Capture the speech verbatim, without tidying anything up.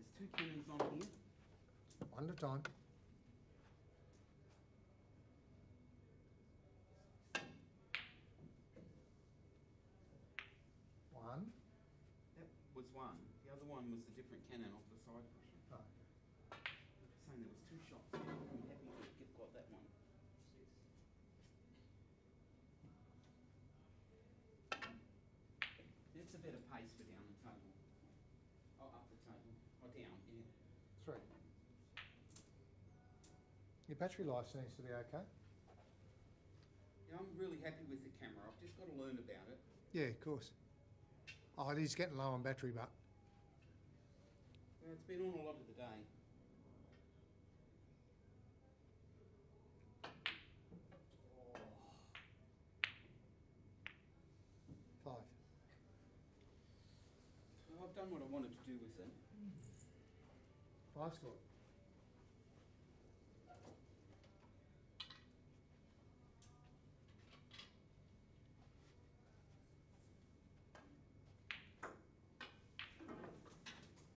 there's two Canons on here. One at a time. One. That was one. The other one was a different Canon off the side pusher. Oh. Saying there was two shots. I'm happy to get got that one. It's a better pace for down the table. Oh, up the table. Oh, down, yeah. Three. Your battery life seems to be okay. Yeah, I'm really happy with the camera. I've just got to learn about it. Yeah, of course. Oh, it is getting low on battery, but Well, it's been on a lot of the day. five. Well, I've done what I wanted to do with it. Five score.